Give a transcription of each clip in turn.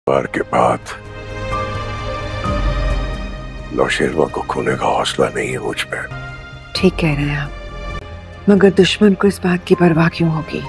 बार के बाद नौशेरवा को खोने का हौसला नहीं है मुझ में। ठीक कह रहे हैं आप, मगर दुश्मन को इस बात की परवाह क्यों होगी?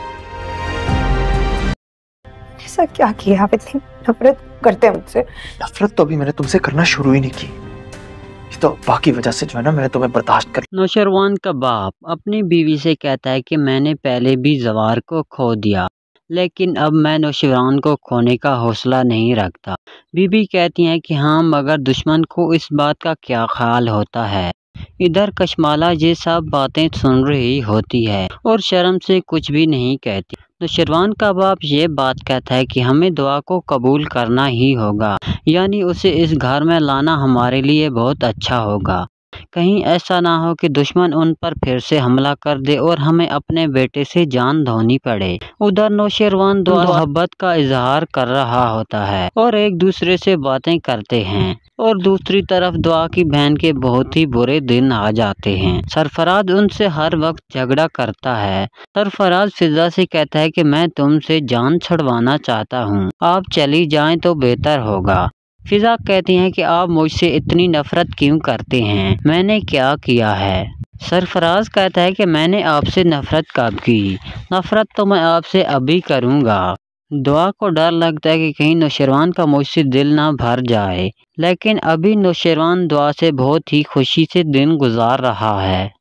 ऐसा क्या किया आप इतनी नफरत करते हैं मुझसे? नफरत तो अभी मैंने तुमसे करना शुरू ही नहीं की। ये तो बाकी वजह से जो है ना, मैंने तुम्हें बर्दाश्त कर। नौशरवान का बाप अपनी बीवी से कहता है कि मैंने पहले भी जवार को खो दिया, लेकिन अब मैं नौशरवान को खोने का हौसला नहीं रखता। बीबी कहती हैं कि हाँ, मगर दुश्मन को इस बात का क्या ख्याल होता है। इधर कशमाला ये सब बातें सुन रही होती है और शर्म से कुछ भी नहीं कहती। नौशरवान का बाप ये बात कहता है कि हमें दुआ को कबूल करना ही होगा, यानी उसे इस घर में लाना हमारे लिए बहुत अच्छा होगा। कहीं ऐसा ना हो कि दुश्मन उन पर फिर से हमला कर दे और हमें अपने बेटे से जान धोनी पड़े। उधर नौशरवान दुआ मोहब्बत का इजहार कर रहा होता है और एक दूसरे से बातें करते हैं, और दूसरी तरफ दुआ की बहन के बहुत ही बुरे दिन आ जाते हैं। सरफराज उनसे हर वक्त झगड़ा करता है। सरफराज फिजा से कहता है कि मैं तुमसे जान छुड़वाना चाहता हूँ, आप चली जाएं तो बेहतर होगा। फिजा कहती हैं कि आप मुझसे इतनी नफरत क्यों करते हैं, मैंने क्या किया है? सरफराज कहता है कि मैंने आपसे नफरत कब की, नफरत तो मैं आपसे अभी करूँगा। दुआ को डर लगता है कि कहीं नौशरवान का मुझसे दिल ना भर जाए, लेकिन अभी नौशरवान दुआ से बहुत ही खुशी से दिन गुजार रहा है।